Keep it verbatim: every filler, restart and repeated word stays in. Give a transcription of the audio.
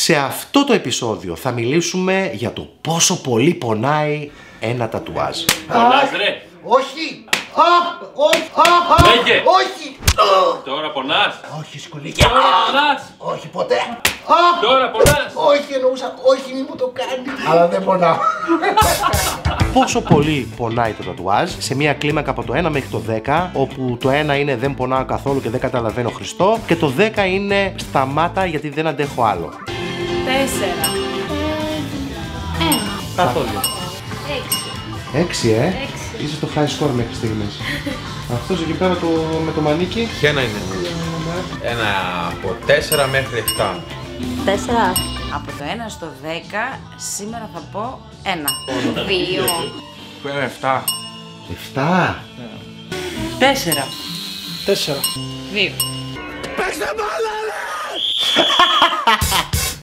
Σε αυτό το επεισόδιο θα μιλήσουμε για το πόσο πολύ πονάει ένα τατουάζ. Πονάς ρε! Όχι! Όχι! Λέγε! Όχι! Τώρα πονάς! Όχι σκολίκια! Τώρα πονάς! Όχι ποτέ! Τώρα πονάς! Όχι εννοούσα, όχι μη μου το κάνει! Αλλά δεν πονάω! Πόσο πολύ πονάει το τατουάζ σε μια κλίμακα από το ένα μέχρι το δέκα, όπου το ένα είναι δεν πονάω καθόλου και δεν καταλαβαίνω Χριστό και το δέκα είναι σταμάτα γιατί δεν αντέχω άλλο. Τέσσερα. Ένα. Καθόλου. Έξι. Έξι, ε! Έξι. Είσαι στο high score μέχρι στιγμής. Αυτός εκεί πέρα το, με το μανίκι. Ποια να είναι? Ένα από τέσσερα μέχρι επτά. Τέσσερα. Από το ένα στο δέκα, σήμερα θα πω ένα. Δύο. Ένα εφτά. Εφτά. Τέσσερα. Τέσσερα. Δύο. Παίξτε μπάλα ρε!